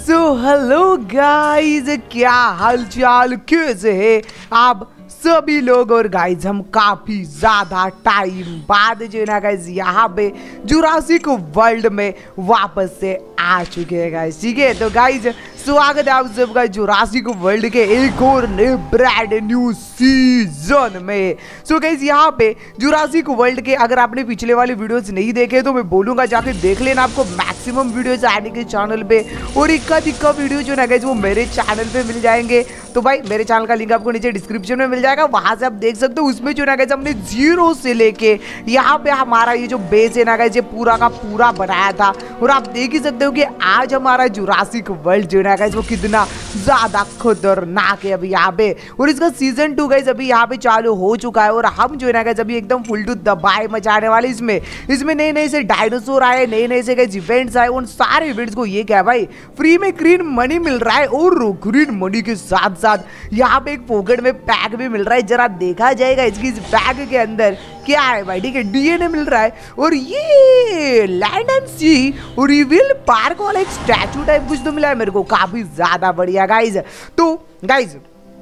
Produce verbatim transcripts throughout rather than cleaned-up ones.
So hello guys, क्या हालचाल, कैसे है आप सभी लोग। और गाइज हम काफी ज्यादा टाइम बाद जो है ना गाइज यहाँ पे जुरासिक वर्ल्ड में वापस से आ चुके हैं गाइज। ठीक है, तो गाइज स्वागत है आप सबका जुरासिक वर्ल्ड के एक और नए ब्रांड न्यू सीजन में। सो गाइज यहाँ पे जुरासिक वर्ल्ड के अगर आपने पिछले वाले वीडियोस नहीं देखे तो मैं बोलूंगा जाके देख लेना, आपको मैक्सिमम वीडियोस आने के चैनल पे, और इक्का दिक्का वीडियो जो ना गाइज वो मेरे चैनल पे मिल जाएंगे। तो भाई मेरे चैनल का लिंक आपको नीचे डिस्क्रिप्शन में मिल जाएगा, वहां से आप देख सकते हो। उसमें जो ना गाइज हमने जीरो से लेके यहाँ पे हमारा ये जो बेस है ना गाइज ये पूरा का पूरा बनाया था, और आप देख ही सकते हो कि आज हमारा जुरासिक वर्ल्ड जो है गाइज वो कितना ज्यादा खतरनाक है अभी यहाँ पे। और इसका सीजन टू गाइज अभी यहाँ पे चालू हो चुका है, और हम जो है ना गाइज अभी एकदम फुल टू दबाए मचाने वाले इसमें इसमें नए नए से डायनासोर आए, नए नए से गाइज इवेंट्स आए। उन सारे इवेंट्स को ये क्या है भाई, फ्री में ग्रीन मनी मिल रहा है, और ग्रीन मनी के साथ साथ यहाँ पे एक पॉकेट में पैक भी मिल रहा है। जरा देखा जाएगा इसकी इस बैग के अंदर क्या है भाई। ठीक है, डीएनए मिल रहा है, और ये लैंड एंड सी और रिविल पार्क वाला एक स्टैचू टाइप कुछ तो मिला है मेरे को, काफी ज्यादा बढ़िया गाइज। तो गाइज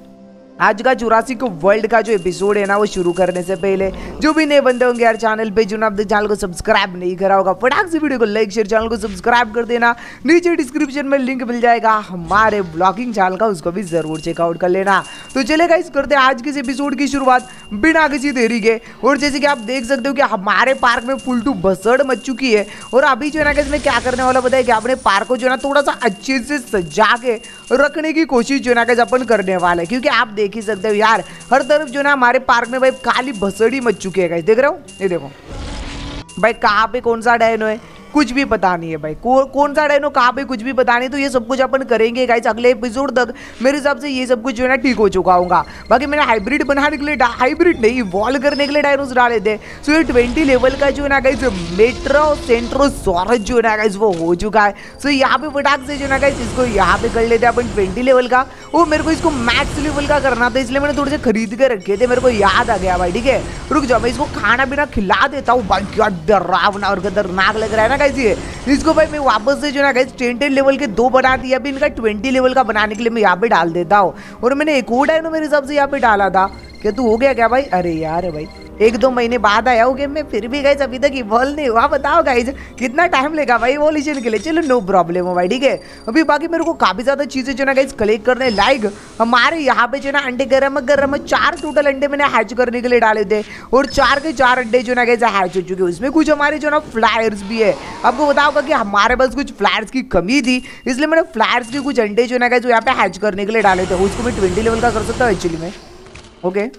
आज का जुरासिक वर्ल्ड का जो एपिसोड है ना वो शुरू करने से पहले जो भी नए बंदे होंगे यार चैनल पे, जिन्होंने अपने चैनल को सब्सक्राइब नहीं करा होगा, फटाक से वीडियो को लाइक शेयर, चैनल को सब्सक्राइब कर देना। नीचे डिस्क्रिप्शन में लिंक मिल जाएगा हमारे ब्लॉगिंग चैनल का, उसको भी जरूर चेकआउट कर लेना। तो चले गाइस करते हैं आज के इस एपिसोड की शुरुआत बिना किसी देरी के। और जैसे कि आप देख सकते हो कि हमारे पार्क में फुल टू भसड़ मच चुकी है, और अभी जो है ना इसमें क्या करने वाला बताया कि अपने पार्क को जो है ना थोड़ा सा अच्छे से सजा के रखने की कोशिश जो है ना अपन करने वाले, क्योंकि आप देख ही सकते हो यार हर तरफ जो ना हमारे पार्क में भाई काली भसड़ी मच चुकी है। देख रहे हो, ये देखो भाई कहाँ पे कौन सा डायनो है कुछ भी पता नहीं है भाई, कौ, कौन सा डायनो कहाँ पे कुछ भी पता नहीं। तो ये सब कुछ अपन करेंगे गाइस अगले एपिसोड तक। मेरे हिसाब से ये सब कुछ जो है ना ठीक हो चुका होगा। बाकी मैंने हाइब्रिड बनाने के लिए, हाइब्रिड नहीं इवॉल्व करने के लिए डायनोस डाले थे। सो ये ट्वेंटी लेवल का जो है ना गाइस मेट्रो सेंट्रोसॉरस जो है ना गाइस वो हो चुका है। सो यहाँ पे फटाक से जो है ना गाइस इसको यहाँ पे कर लेते हैं अपन ट्वेंटी लेवल का। वो मेरे को इसको मैक्स लेवल का करना था, इसलिए मैंने थोड़े से खरीद के रखे थे, मेरे को याद आ गया भाई। ठीक है, रुक जाओ मैं इसको खाना पीना खिला देता हूँ भाई। क्या डरावना और खतरनाक लग रहा है ना गाइस ये। इसको भाई मैं वापस से जो ना गाइस टेन टेन लेवल के दो बना दिया, अभी इनका ट्वेंटी लेवल का बनाने के लिए मैं यहाँ पे डाल देता हूँ। और मैंने एक और डायनो मेरे हिसाब से यहाँ पे डाला था। क्या तू हो गया क्या भाई? अरे यार भाई एक दो महीने बाद आया हो गेम में, फिर भी गाइस अभी तक इवॉल्व नहीं हुआ। बताओ गाइस कितना टाइम लेगा भाई इवोल्यूशन के लिए। चलो नो प्रॉब्लम हो भाई। ठीक है, अभी बाकी मेरे को काफी ज्यादा चीजें जो ना गाइस कलेक्ट करने लाइक हमारे यहाँ पे जो ना अंडे गरम गरम चार टोटल अंडे मैंने हैच करने के लिए डाले थे, और चार के चार अंडे जो ना गाइस हैच हो चुके हैं। उसमें कुछ हमारे जो ना फ्लायर्स भी है। आपको बताओगा कि हमारे पास कुछ फ्लायर्स की कमी थी, इसलिए मैंने फ्लायर्स के कुछ अंडे जो ना गाइस यहाँ पे हैच करने के लिए डाले थे। उसको मैं ट्वेंटी लेवल का कर सकता हूँ एक्चुअली में। ओके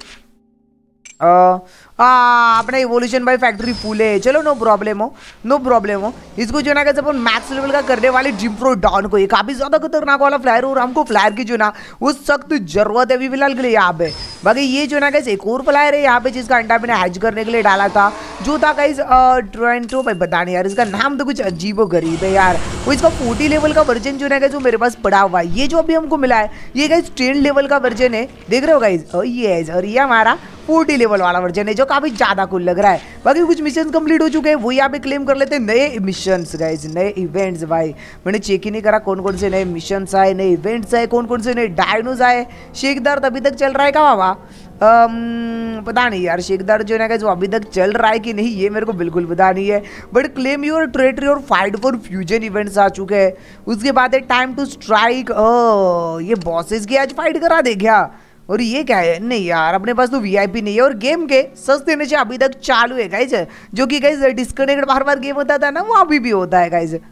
अपना इवोल्यूशन बाय फैक्ट्री फुल है, चलो नो प्रॉब्लम हो, नो प्रॉब्लम हो। इसको जो ना कैसे अपन मैक्स लेवल का करने वाले जिम्प्रो डॉन को, ये काफी ज्यादा खतरनाक वाला फ्लायर, और हमको फ्लायर की जो ना वो सख्त जरूरत है अभी फिलहाल के लिए यहाँ पे। बाकी ये जो ना कैसे एक और फ्लायर है यहाँ पे जिसका अंडा मैंने हैच करने के लिए डाला था, जो था गाइस ट्रेंटो भाई, पता नहीं यार इसका नाम तो कुछ अजीबो गरीब है यार। वो इसका फोर्टी लेवल का वर्जन जो ना गाइस वो मेरे पास पड़ा हुआ है। ये जो अभी हमको मिला है ये गाइस टेन लेवल का वर्जन है, देख रहे हो गाइस ये, और ये हमारा फोर्टी लेवल वाला वर्जन है जो काफी ज्यादा कूल लग रहा है। बाकी कुछ मिशन कंप्लीट हो चुके हैं, वो यहाँ पे क्लेम कर लेते हैं। नए मिशंस गाइस, नए इवेंट्स भाई मैंने चेक ही नहीं करा कौन कौन से नए मिशंस आए, नए इवेंट्स आए, कौन कौन से नए डायनोस आए। शेख दर्द अभी तक चल रहा है क्या बाबा? Um, पता नहीं यार शेख दर्द जो है ना जो अभी तक चल रहा है कि नहीं ये मेरे को बिल्कुल पता नहीं है। बट क्लेम योर टेरिटरी और फाइट फॉर फ्यूजन इवेंट्स आ चुके हैं। उसके बाद है टाइम टू स्ट्राइक। ये बॉसेस की आज फाइट करा दे क्या? और ये क्या है? नहीं यार अपने पास तो वीआईपी नहीं है, और गेम के सस्ते नशे अभी तक चालू है गाइज, जो कि गाइज डिस्कनेक्ट बार बार गेम होता था ना वो अभी भी होता है गाइज।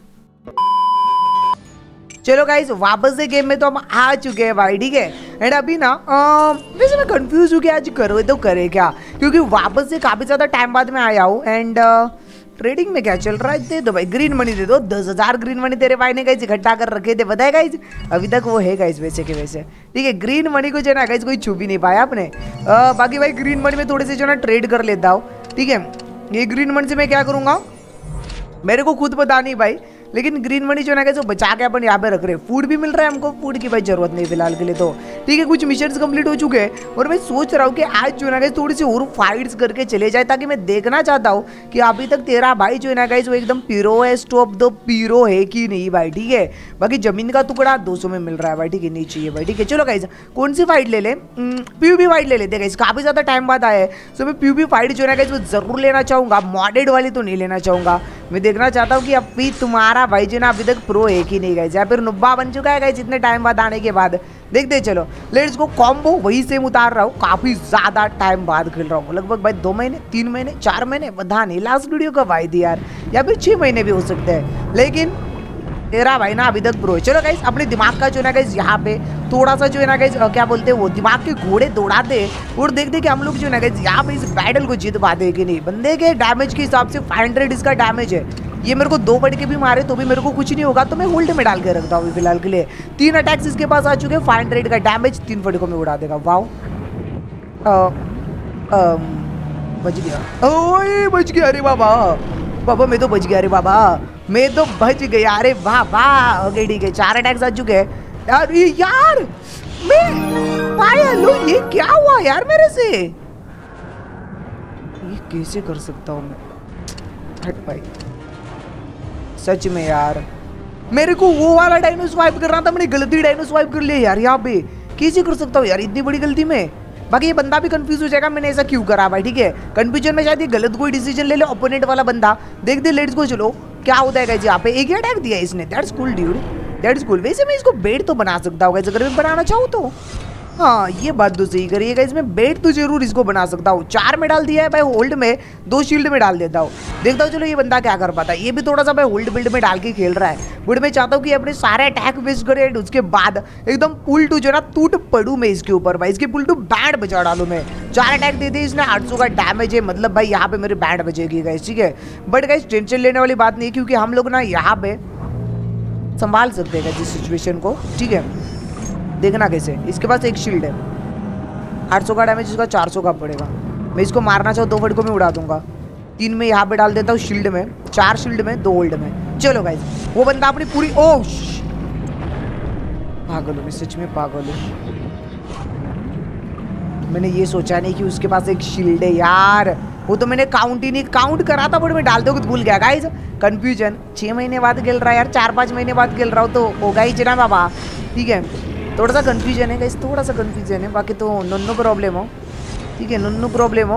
चलो गाइस वापस से गेम में तो हम आ चुके हैं भाई। ठीक है, एंड अभी ना वैसे मैं कंफ्यूज हूँ कि आज करो तो करे क्या, क्योंकि वापस से काफी ज्यादा टाइम बाद में आया हूँ। एंड ट्रेडिंग में क्या चल रहा है? दे दो भाई ग्रीन मनी दे दो, दस हजार ग्रीन मनी तेरे भाई ने गाइस इकट्ठा कर रखे थे, बताए गाइस अभी तक वो है गाइस वैसे के वैसे। ठीक है, ग्रीन मनी को जो ना गाइस कोई छू भी नहीं पाया आपने। आ, बाकी भाई ग्रीन मनी में थोड़े से जो ना ट्रेड कर लेता हूँ। ठीक है, ये ग्रीन मनी से मैं क्या करूँगा मेरे को खुद पता नहीं भाई, लेकिन ग्रीन मनी जो है ना गाइस वो बचा के अपन यहाँ पे रख रहे हैं। फूड भी मिल रहा है हमको, फूड की भाई जरूरत नहीं फिलहाल के लिए तो ठीक है। कुछ मिशंस कंप्लीट हो चुके हैं और मैं सोच रहा हूँ कि आज जो है ना गाइस थोड़ी सी और फाइट्स करके चले जाए, ताकि मैं देखना चाहता हूँ कि अभी तक तेरा भाई जो है ना गाइस वो एकदम पीरो है, स्टॉप दो पीरो है कि नहीं भाई, ठीक है। बाकी जमीन का टुकड़ा दो सौ में मिल रहा है भाई, ठीक है, नहीं चाहिए भाई, ठीक है। चलो गाइस कौन सी फाइट ले ले, पीयूबी फाइट ले लेते गाइस, काफी ज्यादा टाइम बाद आया है। सो मैं पीयूबी फाइट जो है ना गाइस वो जरूर लेना चाहूंगा, मॉडेड वाली तो नहीं लेना चाहूंगा। मैं देखना चाहता हूँ कि अभी तुम्हारा भाई जो ना अभी तक प्रो है कि नहीं गाइस, या फिर नुब्बा बन चुका है गाइस इतने टाइम बाद आने के बाद। देखते चलो, लेट्स गो। कॉम्बो वही सेम उतार रहा हूँ, काफी ज्यादा टाइम बाद खेल रहा हूँ, लगभग भाई दो महीने तीन महीने चार महीने पता नहीं, लास्ट वीडियो कब आई थी यार, या फिर छह महीने भी हो सकते हैं, लेकिन तेरा भाई ना अभी तक प्रो है। चलो गाइस अपने दिमाग का जो है ना गाइस यहाँ पे थोड़ा सा जो है ना गाइस क्या बोलते हैं वो दिमाग के घोड़े दौड़ाते और देखते कि हम लोग जो है ना गाइस यहाँ पे इस बैटल को जीत पाते कि नहीं। बंदे के डैमेज के हिसाब से फाइव हंड्रेड इसका डैमेज है, ये मेरे को दो बढ़ के भी मारे तो भी मेरे को कुछ नहीं होगा, तो मैं होल्ड में डाल के रखता हूँ फिलहाल के लिए। तीन अटैक्स इसके पास आ चुके हैं, फाइव हंड्रेड का डैमेज, तीन फटकों में उड़ा देगा। वाओ बच गया, ओए बच गया, अरे बाबा बाबा मैं तो बच गया, अरे बाबा मैं तो बच गया, अरे वाह वाह। ओके ठीक है, चार अटैक्स आ चुके हैं यार। ये यार मैं पायल लो, ये क्या हुआ यार मेरे से, ये कैसे कर सकता हूँ मैं, हट भाई सच में यार। मेरे को वो वाला डायनो स्वाइप करना था, मैंने गलती डायनो स्वाइप कर लिया यार, यहाँ पे कैसे कर सकता हूँ यार इतनी बड़ी गलती में। बाकी ये बंदा भी कंफ्यूज हो जाएगा मैंने ऐसा क्यों करा भाई, ठीक है। कंफ्यूजन में शायद ये गलत कोई डिसीजन ले ले ओपोनेंट वाला बंदा। देख दे लेट्स गो, चलो क्या होता है गाइस यहाँ पे। एक ही अटैक दिया इसने, that's cool dude, that's cool. वैसे मैं इसको बेट तो बना सकता हूँ अगर मैं बनाना चाहूँ तो, हाँ ये बात तो सही करिए गाइस, मैं बेट तो जरूर इसको बना सकता हूँ। चार में डाल दिया है भाई होल्ड में, दो शील्ड में डाल देता हूँ, देखता हूँ चलो ये बंदा क्या कर पाता है। ये भी थोड़ा सा भाई होल्ड बिल्ड में डाल के खेल रहा है, बट मैं चाहता हूँ कि अपने सारे अटैक वेस्ट करे उसके बाद एकदम पुल टू जो ना टूट पड़ू मैं इसके ऊपर भाई, इसके पुल टू बैंड बजा डालू मैं। चार अटैक दे दिए इसने, आठ सौ का डैमेज है, मतलब भाई यहाँ पे मेरे बैंड बजेगी गाइस, ठीक है। बट गाइस टेंशन लेने वाली बात नहीं, क्योंकि हम लोग ना यहाँ पे संभाल सकते हैं जिस सिचुएशन को, ठीक है। देखना कैसे, इसके पास एक शील्ड है, आठ सौ का डैमेज इसका चार सौ का पड़ेगा। मैं इसको मारना चाहूँ दो फटकों में उड़ा दूंगा, तीन में यहाँ पे डाल देता हूँ शील्ड में, चार शील्ड में दो होल्ड में। चलो गाइस वो बंदा अपनी पूरी, ओह पागल हूँ मैं, सच में पागल हूँ। मैंने ये सोचा नहीं कि उसके पास एक शील्ड है यार, वो तो मैंने काउंट ही नहीं काउंट करा था, बट मैं डालते हुए भूल गया गाइस। कंफ्यूजन, छः महीने बाद खेल रहा है यार, चार पाँच महीने बाद खेल रहा हूँ तो होगा ही ना बाबा, ठीक है। थोड़ा सा कंफ्यूजन है गाइस, थोड़ा सा कंफ्यूजन है, बाकी तो नो प्रॉब्लम हो, ठीक है, नो प्रॉब्लम हो।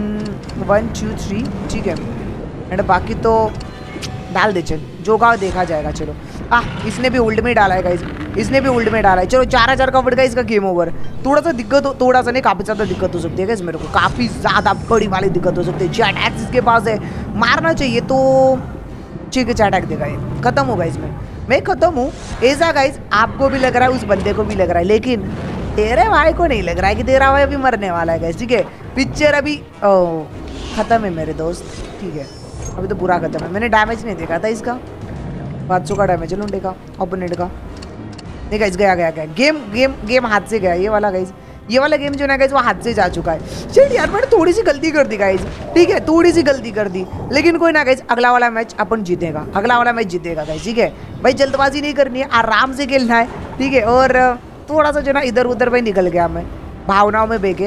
वन टू थ्री ठीक है, एंड बाकी तो डाल दे चल, जो का देखा जाएगा। चलो आ इसने भी होल्ड में डाला है गाइस, इसने भी होल्ड में डाला है। चलो चार हजार का बढ़ गया इसका, गेम ओवर। थोड़ा सा दिक्कत हो, थोड़ा सा नहीं काफ़ी ज़्यादा दिक्कत हो सकती है गाइस, मेरे को काफ़ी ज़्यादा बड़ी वाली दिक्कत हो सकती है। छः अटैक्स इसके पास है, मारना चाहिए तो ठीक है, छः अटैक देगा ये, खत्म होगा इसमें, मैं खत्म हूँ ऐसा गाइस। आपको भी लग रहा है, उस बंदे को भी लग रहा है, लेकिन तेरे भाई को नहीं लग रहा है कि तेरा भाई अभी मरने वाला है गाइस, ठीक है। पिक्चर अभी खत्म है मेरे दोस्त, ठीक है, अभी तो पूरा खत्म है। मैंने डैमेज नहीं देखा था इसका, पाँच सौ का डैमेज है लुंडे का, ओपोनेंट का। नहीं गाइस गया गया गया गेम गेम गेम हाथ से गया ये वाला गाइस, ये वाला गेम जो ना गाइस वो हाथ से जा चुका है। शिट यार मैंने थोड़ी सी गलती कर दी गाइस, ठीक है, थोड़ी सी गलती कर दी, लेकिन कोई ना गाइस, अगला वाला मैच अपन जीतेगा, अगला वाला मैच जीतेगा गाइस, ठीक है भाई। जल्दबाजी नहीं करनी है, आराम से खेलना है, ठीक है। और थोड़ा सा जो ना इधर उधर भाई निकल गया मैं भावनाओं में बेके,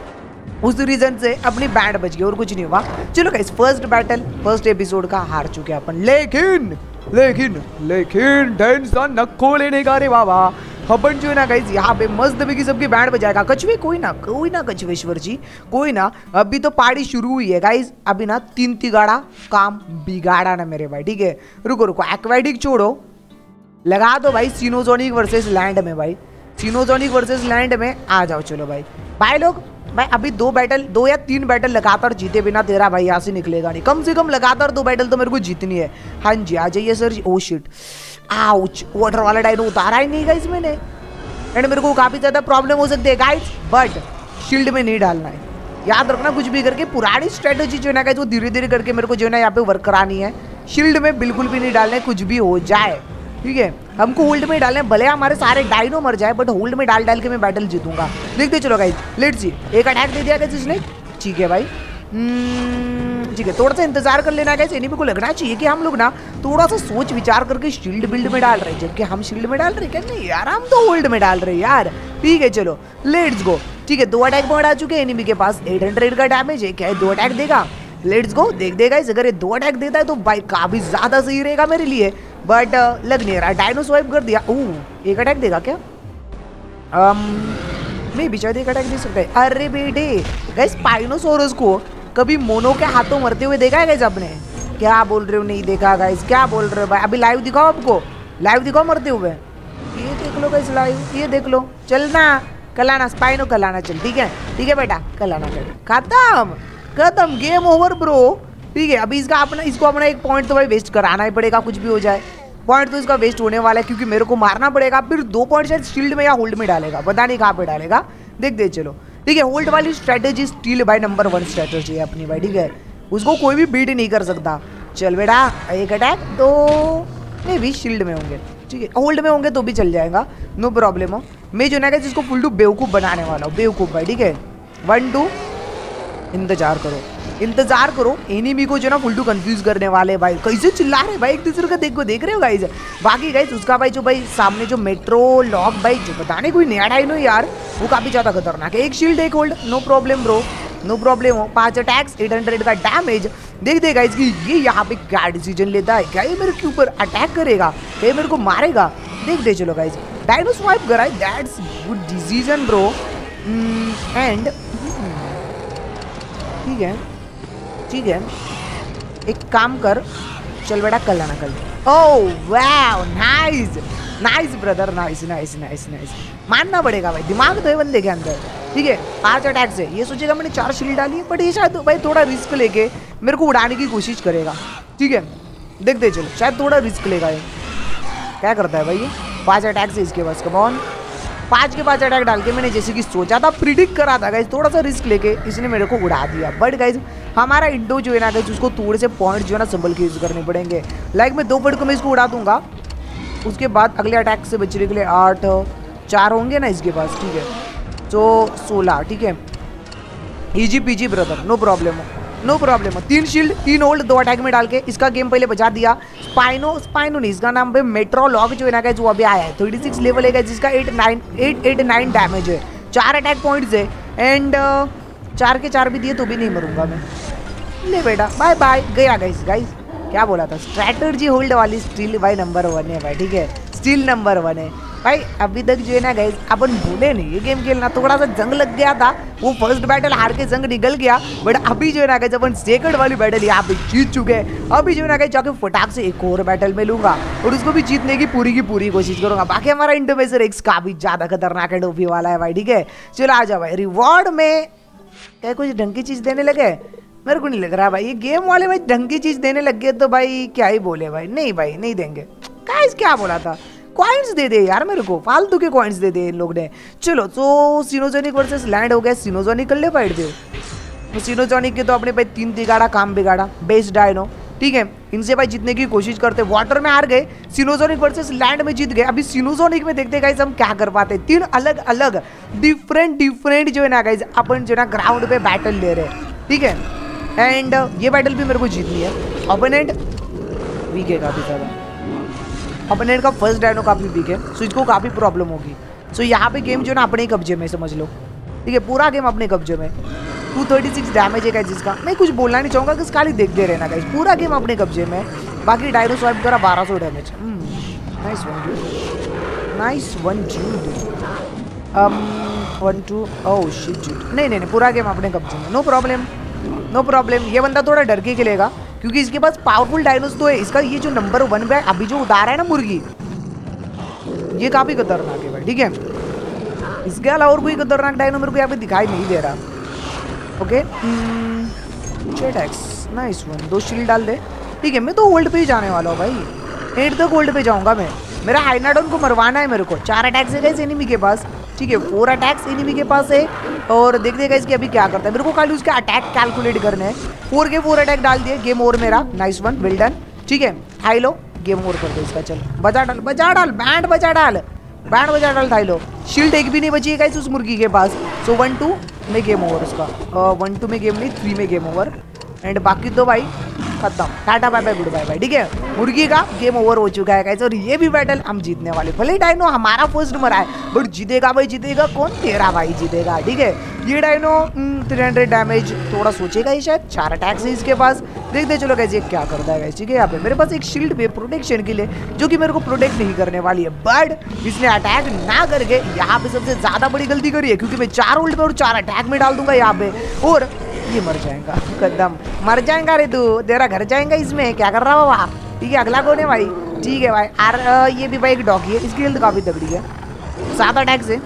उस रीजन से अपनी बैंड बच गई और कुछ नहीं हुआ। चलो guys first battle first episode का हार चुके हैं अपन, लेकिन लेकिन लेकिन टेंशन नको लेने का रे बाबा। अपन जो है ना गाइस यहाँ पे मस्त भी की सबकी बैंड बजाएगा। कछुए कोई ना कोई ना कछुएश्वर जी कोई ना, अभी तो पार्टी शुरू हुई है गाइस, अभी ना तीन तिगाड़ा काम बिगाड़ा ना मेरे भाई, ठीक है। रुको रुको एक्वेटिक छोड़ो, लगा दो भाई सिनोजोनिक वर्सेस लैंड में भाई, सिनोजोनिक वर्सेस लैंड में आ जाओ। चलो भाई भाई लोग भाई अभी दो बैटल दो या तीन बैटल लगातार जीते बिना तेरा भाई यहाँ से निकलेगा नहीं, कम से कम लगातार दो बैटल तो मेरे को जीतनी है। हाँ जी आ जाइए सर जी। ओ शिट आउच, वाटर वाला डायनो उतारा ही नहीं गाइस मैंने, एंड मेरे को काफी ज्यादा प्रॉब्लम हो सकती है गाइस, बट शील्ड में नहीं डालना है, याद रखना। कुछ भी करके पुरानी स्ट्रेटेजी जो है ना गाइस वो धीरे धीरे करके मेरे को जो है ना यहाँ पे वर्क करानी है। शील्ड में बिल्कुल भी नहीं डालना है, कुछ भी हो जाए, ठीक है। हमको होल्ड में डालने, भले हमारे सारे डायनो मर जाए, बट होल्ड में डाल डाल के मैं बैटल जीतूंगा। देखते चलो गाइस, लेट्स सी। एक अटैक दे दिया गाइस इसने, ठीक है भाई, ठीक है, थोड़ा सा इंतजार कर लेना गाइस। एनिमी को लगना चाहिए कि हम लोग ना थोड़ा सा सोच विचार करके शील्ड बिल्ड में डाल रहे हैं, जबकि हम शील्ड में डाल रहे हैं क्या? नहीं यार, हम तो होल्ड में डाल रहे हैं यार। ठीक है चलो लेट्स गो। ठीक है, दो अटैक पॉइंट आ चुके हैं एनिमी के पास, आठ सौ का डैमेज है। क्या है, दो अटैक देगा? लेट्स गो, देख देगा इस। अगर ये दो अटैक देता है तो भाई काफी ज्यादा सही रहेगा मेरे लिए, बट लग नहीं रहा। डायनो स्वाइप कर दिया। ओह, एक अटैक देगा क्या? um, मैं भी शायद एक अटैक दे सकता है। अरे बेटे गाइस, स्पाइनोसॉरस को कभी मोनो के हाथों मरते हुए देखा है गाइस आपने? क्या बोल रहे हो, नहीं देखा गाइस? क्या बोल रहे हो भाई? अभी लाइव दिखाओ, आपको लाइव दिखाओ मरते हुए। ये देख लो गाइस लाइव, ये देख लो। चलना कलाना, स्पाइनो कलाना, चल ठीक है ठीक है बेटा, कलाना कर। खत्म खत्म, गेम ओवर ब्रो। ठीक है, अभी इसका अपना इसको अपना एक पॉइंट तो भाई वेस्ट कराना ही पड़ेगा, कुछ भी हो जाए। पॉइंट तो इसका वेस्ट होने वाला है क्योंकि मेरे को मारना पड़ेगा। फिर दो पॉइंट शायद शील्ड में या होल्ड में डालेगा, पता नहीं कहाँ पे डालेगा, देख दे चलो। ठीक है, होल्ड वाली स्ट्रेटेजी स्टील भाई नंबर वन स्ट्रेटेजी है अपनी भाई। ठीक है, उसको कोई भी बीट नहीं कर सकता। चल बेटा, एक अटैक तो नहीं भी शील्ड में होंगे। ठीक है, होल्ड में होंगे तो भी चल जाएगा, नो प्रॉब्लम हो। मैं जो ना जिसको फुल टू बेवकूफ़ बनाने वाला हूँ, बेवकूफ़ भाई। ठीक है, वन टू, इंतजार करो इंतजार करो। एनिमी को जो ना फुल टू कंफ्यूज करने वाले भाई। कैसे चिल्ला रहे भाई एक दूसरे का, देखो देख रहे हो गाइस। बाकी गाइस उसका भाई जो भाई सामने जो मेट्रो लॉक भाई जो बताने कोई नया डायनो यार, वो काफी ज्यादा खतरनाक है। एक शील्ड एक hold, no problem bro, no problem हो। पांच अटैक्स, आठ सौ का डैमेज। देख दे गाइस कि ये यहाँ पे क्या डिसीजन लेता है। क्या ये मेरे के ऊपर अटैक करेगा, क्या मेरे को मारेगा? देख दे चलो गाइस। डायनो स्वाइप करा, that's good decision bro. And ठीक है ठीक है, एक काम कर, चल बेटा कल आना कल। Oh wow, nice nice brother, nice nice nice nice. मानना पड़ेगा भाई, दिमाग तो है बंदे के अंदर। ठीक है, पांच अटैक से ये सोचेगा मैंने चार शील्ड डाली है, बट ये शायद भाई थोड़ा रिस्क लेके मेरे को उड़ाने की कोशिश करेगा। ठीक है, देखते चलो, शायद थोड़ा रिस्क लेगा ये। क्या करता है भाई ये? पांच अटैक से इसके पास, कम ऑन। पाँच के पाँच अटैक डाल के मैंने जैसे कि सोचा था, प्रिडिक्ट करा था गाइज, थोड़ा सा रिस्क लेके इसने मेरे को उड़ा दिया। बट गाइज हमारा इंडो जो है ना गाइज, उसको थोड़े से पॉइंट जो है ना संभल के यूज करने पड़ेंगे। लाइक मैं दो पॉइंट को मैं इसको उड़ा दूंगा, उसके बाद अगले अटैक से बचने के लिए आठ चार होंगे ना इसके पास। ठीक है, तो सोलह। ठीक है, easy peasy brother, no problem no problem. तीन शील्ड तीन होल्ड दो अटैक में डाल के इसका गेम पहले बचा दिया। स्पाइनो स्पाइनो नहीं, इसका नाम पे मेट्रो लॉग जो है ना गाइस, वो अभी आया है। थर्टी सिक्स लेवल है गाइस, जिसका eight nine eight eight nine damage है। चार अटैक पॉइंट्स है एंड uh, चार के चार भी दिए तो भी नहीं मरूंगा मैं। ले बेटा, बाय बाय, गया गाइस। गाइस क्या बोला था, स्ट्रैटेजी होल्ड वाली स्टील भाई नंबर वन है भाई। ठीक है, स्टील नंबर वन है भाई। अभी तक जो है ना गाइस अपन भूले नहीं ये गेम खेलना। थोड़ा सा जंग लग गया था, वो फर्स्ट बैटल हार के जंग निकल गया, बट अभी जो है ना गाइस अपन सेकंड वाली बैटल यहाँ पे जीत चुके हैं। अभी जो है ना गाइस जाके फटाक से एक और बैटल में लूंगा और उसको भी जीतने की पूरी की पूरी कोशिश करूंगा। बाकी हमारा इंडोमेसर एक्स काफी ज्यादा खतरनाक है, टोपी वाला है भाई। ठीक है, चलो आ जाओ भाई। रिवॉर्ड में क्या कुछ ढंग की चीज देने लगे? मेरे को नहीं लग रहा भाई ये गेम वाले भाई ढंग की चीज देने लग गए तो भाई क्या ही बोले भाई। नहीं भाई नहीं देंगे। गाइस क्या बोला था, कॉइन्स दे दे यार मेरे को, फालतू के कॉइन्स दे दे इन लोग ने। चलो तो सिनोजोनिक वर्सेस लैंड हो गया। सिनोजोनिक कर ले फाइट दे। तो सिनोजोनिक के तो अपने भाई तीन बिगाड़ा काम बिगाड़ा, बेस्ट डायनो। ठीक है, इनसे भाई जीतने की कोशिश करते, वाटर में हार गए। सिनोजोनिक वर्सेस लैंड में जीत गए। अभी सिनोजोनिक में देखते गाइस हम क्या कर पाते। तीन अलग अलग डिफरेंट डिफरेंट जो है ना गाइस अपन जो है ना ग्राउंड पे बैटल ले रहे हैं। ठीक है, एंड ये बैटल भी मेरे को जीतनी है। ओपोनेंट वीक है काफी ज्यादा, ओपोनेंट का फर्स्ट डायनो काफी वीक है, सो इसको काफी प्रॉब्लम होगी। सो यहाँ पे गेम जो है ना अपने कब्जे में समझ लो। ठीक है, पूरा गेम अपने कब्जे में। टू थर्टी सिक्स डैमेज है जिसका, मैं कुछ बोलना नहीं चाहूँगा कि खाली देखते रहना गाइस, पूरा गेम अपने कब्जे में। बाकी डायनो स्वाइप करा बारह सौ damage. Nice one dude, nice one dude, one two. Oh shit shit, नहीं नहीं नहीं, पूरा गेम अपने कब्जे में, नो प्रॉब्लम नो प्रॉब्लम। ये बंदा थोड़ा डर के खेलेगा क्योंकि इसके पास पावरफुल डायनोस तो है। इसका ये जो नंबर वन पे अभी जो उतारा है ना मुर्गी, ये काफी खतरनाक है भाई। ठीक है, इसके अलावा और कोई खतरनाक डायनो मेरे को यहाँ पे दिखाई नहीं दे रहा। ओके, एक्स नाइस वन, दो शील्ड डाल दे। ठीक है, मैं तो होल्ड पे ही जाने वाला हूँ भाई, एंड तक होल्ड पे जाऊंगा मैं। मेरा हाइनाडोन को मरवाना है मेरे को। चार अटैक्स है गाइस एनिमी के पास। ठीक है, फोर अटैक्स एनिमी के पास है और देख देगा इसके अभी क्या करता है। मेरे को खाली उसके अटैक कैलकुलेट करने हैं। फोर के फोर अटैक डाल दिए, गेम ओवर मेरा। Nice one, well done. ठीक है, हाई लो, गेम ओवर कर दो इसका। चल बजा डाल, बजा डाल, बैंड बजा डाल, बैंड बजा डाल, ढाई लो। शील्ड एक भी नहीं बची है गाइस उस मुर्गी के पास। सो वन टू में गेम ओवर उसका, वन टू में गेम नहीं, थ्री में गेम ओवर। एंड बाकी तो भाई खत्म, tata bye bye good bye bye. ठीक है, मुर्गी का गेम ओवर हो चुका है गाइस, और ये भी बैटल हम जीतने वाले। भले डायनो हमारा फर्स्ट नंबर आए, बट जीतेगा भाई जीतेगा कौन? तेरा भाई जीतेगा। ठीक है, ये डायनो थ्री हंड्रेड डैमेज, थोड़ा सोचेगा ये शायद, चार अटैक्स है इसके पास। देखते चलो गाइस ये क्या करता है गाइस। ठीक है, यहाँ पे मेरे पास एक शील्ड भी है प्रोटेक्शन के लिए, जो कि मेरे को प्रोटेक्ट नहीं करने वाली है, बट इसने अटैक ना करके यहाँ पे सबसे ज्यादा बड़ी गलती करी है, क्योंकि मैं चार उल्ट में और चार अटैक में डाल दूंगा यहाँ पे, और ये मर जाएगा। कदम मर जाएगा रे तू, तेरा घर जाएगा इसमें, क्या कर रहा हो वहाँ? ठीक है, अगला कौन है भाई? ठीक है भाई, आर ये भी भाई एक डॉगी है, इसकी हेल्थ काफी तगड़ी है, सात अटैक से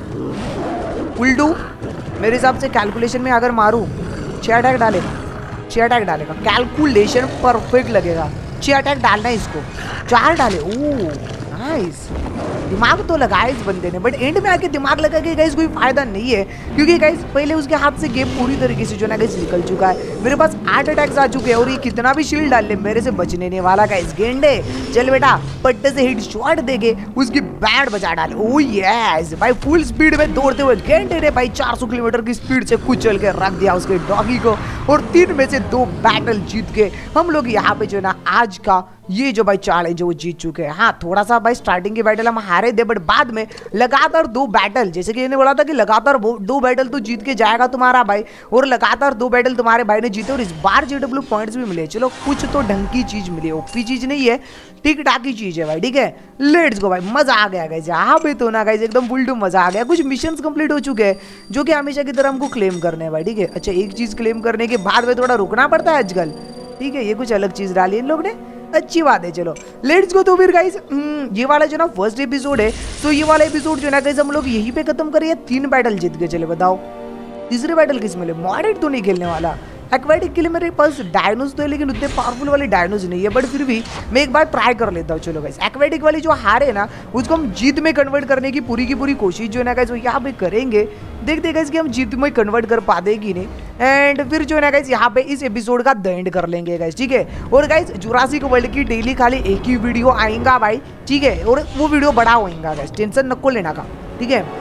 उल्टू। मेरे हिसाब से कैलकुलेशन में अगर मारूं, छह अटैक डालेगा, छह अटैक डालेगा, कैलकुलेशन परफेक्ट लगेगा। छह अटैक डालना है इसको, चार डाले, ओह नाइस। दिमाग तो लगा है इस बंदे ने, बट एंड में आके दिमाग लगा के गाइस कोई फायदा नहीं है, क्योंकि गाइस पहले उसके हाथ से गेम पूरी तरीके से जो ना गाइस निकल चुका है। मेरे पास आठ अटैक्स आ चुके हैं, और ये कितना भी शील्ड डाल ले मेरे से बचने नहीं वाला गाइस। गेंडे चल बेटा, पट्टे से हिट शॉट देके उसकी बैंड बजा डाले। ओह यस भाई, फुल स्पीड में दौड़ते हुए गेंडे ने भाई चार सौ किलोमीटर की स्पीड से कुचल के रख दिया उसके डॉगी को, और तीन में से दो बैटल जीत के हम लोग यहाँ पे जो ना आज का ये जो भाई चाल है जो वो जीत चुके हैं। हाँ, थोड़ा सा भाई स्टार्टिंग की बैटल हम हारे थे, बट बाद में लगातार दो बैटल, जैसे कि इन्हें बोला था कि लगातार दो बैटल तो जीत के जाएगा तुम्हारा भाई, और लगातार दो बैटल तुम्हारे भाई ने जीते, और इस बार जेडब्ल्यू पॉइंट्स भी मिले। चलो कुछ तो ढंग की चीज मिली, ओपी चीज नहीं है, ठीक ठाक की चीज है भाई। ठीक है, लेट्स गो भाई, मजा आ गया गाइस यहाँ पे तो ना गाइस, एकदम फुल टू मजा आ गया। कुछ मिशंस कंप्लीट हो चुके हैं, जो कि हमेशा की तरह हमको क्लेम करने हैं भाई। ठीक है, अच्छा एक चीज क्लेम करने के बाद में थोड़ा रुकना पड़ता है आजकल। ठीक है, ये कुछ अलग चीज डाली इन लोग ने, अच्छी बात है। चलो लेट्स गो। तो फिर गाइस ये वाला जो ना फर्स्ट एपिसोड है, तो ये वाला एपिसोड जो ना गाइस हम लोग यहीं पे खत्म करिए। तीन बैटल जीत गए, चले बताओ तीसरी बैटल किस में ले? मॉडेट तो नहीं खेलने वाला। एक्वेटिक के लिए मेरे पास डायनोस तो है, लेकिन उतने पावरफुल वाले डायनोस नहीं है, बट फिर भी मैं एक बार ट्राई कर लेता हूँ। चलो गाइस, एक्वेटिक वाली जो हार है ना, उसको हम जीत में कन्वर्ट करने की पूरी की पूरी कोशिश जो है ना गाइस वो यहाँ पे करेंगे। देखते गाइस कि हम जीत में कन्वर्ट कर पाते कि नहीं, एंड फिर जो है ना गाइस यहाँ पे इस एपिसोड का द एंड कर लेंगे गाइस। ठीक है, और गाइस जुरासिक वर्ल्ड की डेली खाली एक ही वीडियो आएगा भाई। ठीक है, और वो वीडियो बड़ा होएगा गाइस, टेंशन नको लेना का। ठीक है,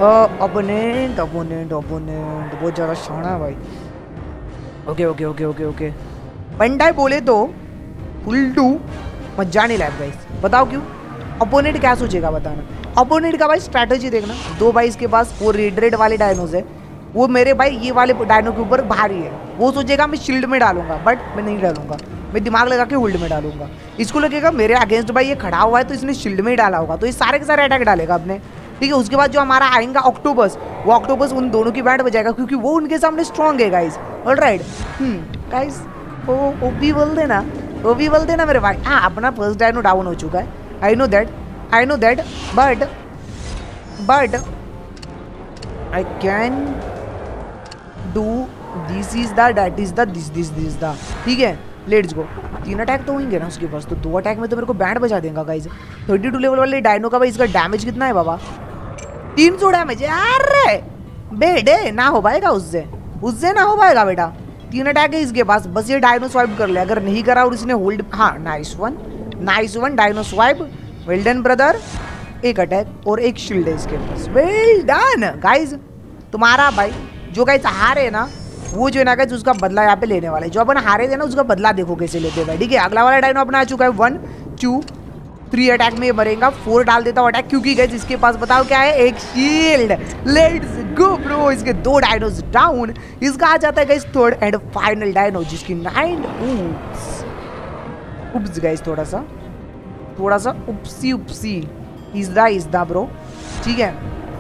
अपोनेंट अपोनेंट अपोनेंट बहुत ज़्यादा शाना है भाई। Okay okay okay okay okay पंडाई बोले तो फुल टू मजा नहीं लायक गाइस, बताओ क्यों? अपोनेंट क्या सोचेगा बताना। अपोनेंट का भाई स्ट्रैटेजी देखना, दो भाई इसके पास वो रेड रेड वाले डायनोज है, वो मेरे भाई ये वाले डायनो के ऊपर भारी है। वो सोचेगा मैं शील्ड में डालूंगा, बट मैं नहीं डालूंगा, मैं दिमाग लगा के होल्ड में डालूंगा। इसको लगेगा मेरे अगेंस्ट भाई ये खड़ा हुआ है, तो इसने शील्ड में ही डाला होगा, तो ये सारे के सारे अटैक डालेगा अपने। ठीक है, उसके बाद जो हमारा आएगा ऑक्टोपस, वो ऑक्टोपस उन दोनों की बैंड बजाएगा, क्योंकि वो उनके सामने स्ट्रॉन्ग है guys. Alright guys, oh oh भी बोल देना, ओ भी बोल देना मेरे भाई। हाँ, अपना फर्स्ट डायनो डाउन हो चुका है, I know that I know that but but I can do this is the that is the this this this the. ठीक है, लेट्स गो। तीन अटैक तो होंगे ना उसके पास, तो दो अटैक में तो मेरे को बैंड बजा देगा गाइस। थर्टी टू लेवल वाले डायनो का भाई इसका डैमेज कितना है बाबा? तीन सौ डैमेज है। अरे बेटे ना हो पाएगा उससे, उससे ना हो पाएगा बेटा। तीन अटैक है इसके पास, बस ये डायनो स्वाइप कर ले। अगर नहीं करा और इसने होल्ड, हाँ nice one nice one dino swipe, well done brother. एक अटैक और एक शील्ड है इसके पास, वेल डन गाइस। तुम्हारा भाई जो गाइस हारे है ना, वो जो है ना गाइस उसका बदला यहाँ पे लेने वाला है। जो अपन हारे थे ना उसका बदला देखो कैसे लेते हैं। ठीक है, अगला वाला डायनो अपना आ चुका है। वन टू थ्री अटैक में मरेगा, फोर डाल देता हूँ अटैक, क्योंकि गाइस इसके पास बताओ क्या है, एक शील्ड। Let's go bro. इसके दो डायनोस डाउन, इसका आ जाता है guys third and final dino, जिसकी नाइन उप्स उप्स गाइस, थोड़ा सा थोड़ा सा oopsie oopsie is the is the bro. ठीक है,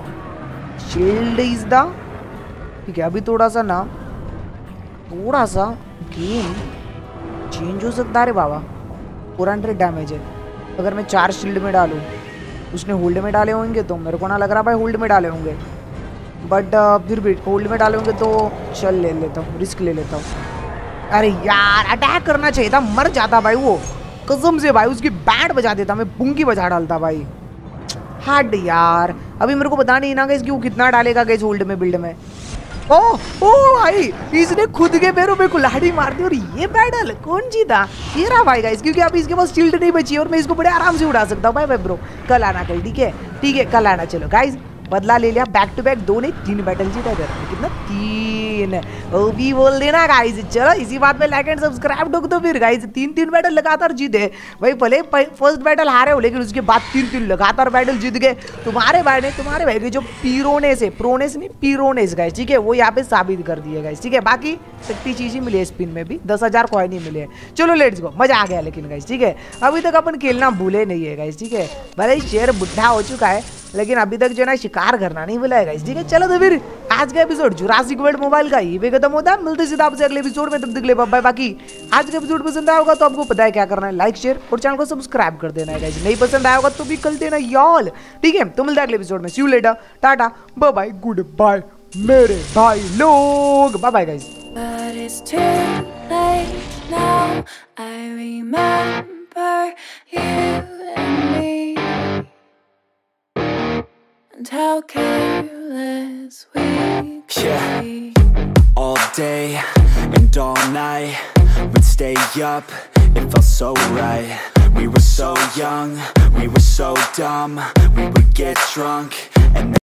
शील्ड इज द। ठीक है, अभी थोड़ा सा ना थोड़ा सा गेम चेंज हो सकता है रे बाबा। फोर हंड्रेड डैमेज है, अगर मैं चार शील्ड में डालूँ, उसने होल्ड में डाले होंगे, तो मेरे को ना लग रहा भाई होल्ड में डाले होंगे, बट uh, फिर भी होल्ड में डाले होंगे तो चल ले लेता हूँ, रिस्क ले लेता हूँ। अरे यार अटैक करना चाहिए था, मर जाता भाई वो कसम से भाई, उसकी बैंड बजा देता, मैं पुंगी बजा डालता भाई। हट यार, अभी मेरे को पता नहीं ना गाइस कि वो कितना डालेगा गाइस होल्ड में बिल्ड में। ओ ओ भाई, इसने खुद के पैरों पे कुल्हाड़ी मार दी, और ये बैटल कौन जीता? ये रहा भाई गाइस, क्योंकि अभी इसके पास शील्ड नहीं बची और मैं इसको बड़े आराम से उड़ा सकता हूँ। बाय बाय ब्रो, कल आना कल। ठीक है ठीक है, कल आना। चलो गाइस बदला ले लिया, बैक टू बैक दो नहीं तीन बैटल जीता इधर। कितना तीन वो भी बोल देना गाइस। चलो इसी बात पे लाइक एंड सब्सक्राइब ठोक दो फिर गाइस। तीन तीन बैटल लगातार जीते भाई, भले फर्स्ट बैटल हारे हो लेकिन उसके बाद तीन तीन लगातार बैटल जीत गए। तुम्हारे भाई ने तुम्हारे भाई के जो पीरोनेस है, प्रोनेस नहीं पीरोनेस गाइस, ठीक है, वो यहाँ पे साबित कर दिए गाइस, ठीक है। बाकी शक्ति चीज ही मिली है स्पिन में भी, दस हजार कॉइन ही मिले हैं। चलो लेट्स गो, मजा आ गया लेकिन गाइस, ठीक है। अभी तक अपन खेलना भूले नहीं है गाइस, ठीक है। भले ही शेर बुढ़ा हो चुका है लेकिन अभी तक जो है ना शिकार करना नहीं भूला है गाइस, ठीक है। चलो तो फिर आज का एपिसोड जुरासिक वर्ल्ड मोबाइल का ये भी खत्म होता है। मिलते सीधा आपसे अगले एपिसोड में, तब तक ले बाय। बाकी आज का एपिसोड पसंद आया होगा तो आपको पता है क्या करना है, लाइक शेयर और चैनल को सब्सक्राइब कर देना है गाइस। नहीं पसंद आया होगा तो भी कर देना यार, ठीक है। तो मिलता है अगले एपिसोड में, see you later, tata bye bye, good bye मेरे भाई लोग, bye bye guys. But it's too late now. I remember you and me, and how careless we could Yeah. be. All day and all night, we'd stay up, it felt so right. We were so young, we were so dumb, we would get drunk and